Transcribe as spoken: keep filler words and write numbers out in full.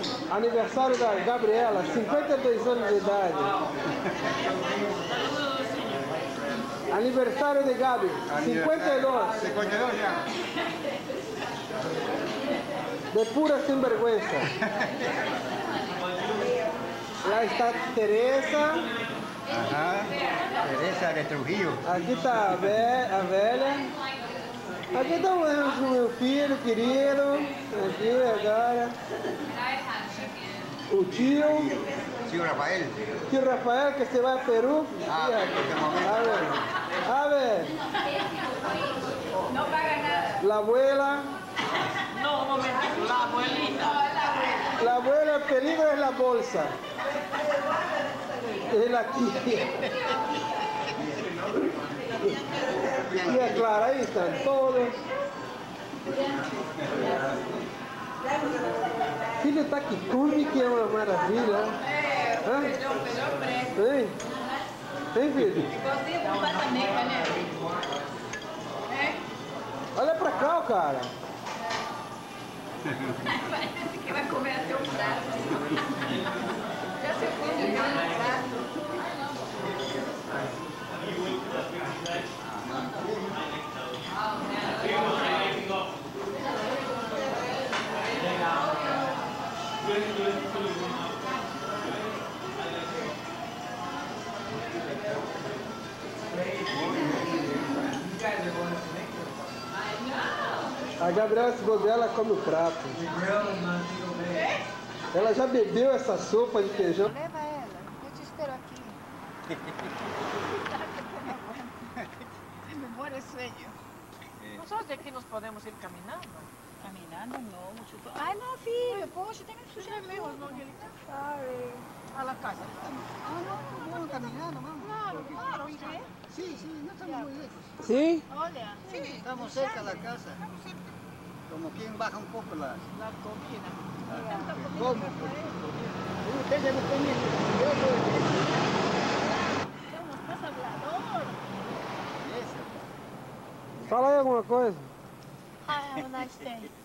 Aniversário da Gabriela, cinquenta e dois anos de idade. Aniversário de Gabi, cinquenta e dois. cinquenta y dos ya. De pura sinvergüenza. Lá está Teresa. Ajá. Teresa de Trujillo. Aqui está a, ve a velha. Aqui está o meu filho querido. Aqui agora. O tio. Tio Rafael. Tio Rafael que se vai a Peru. Ah, a ver. A ver. No paga nada. La abuela. No, un momento, la abuelita. La abuela, el peligro es la bolsa. Es la tía. Tía Clara, ahí están todos. Filho tá que come que é uma maravilha. Hã? Vem. Vem, filho. Olha pra cá, cara. Parece que vai comer até o prato. Já se come já no prato. A Gabriela, se bobear, ela come o prato. Ela já bebeu essa sopa de feijão. Leva ela, eu te espero aqui. Me muere sueño. Nosotros de aquí nos podemos ir caminando. Caminando no, mucho. Ai, não, filho, poxa, tem que sujar mesmo, Angelita. Sorry. A la casa. Ah, no, vamos caminando, vamos. Claro, claro, ¿sí? Sí, sí, no estamos muy lejos. ¿Sí? Olha, Sí, estamos cerca de la casa. Como quien baja un poco la... La comida. ¿Cómo? Ustedes no comen. somos más hablador. Eso. Fala aí alguma coisa. Have a nice day.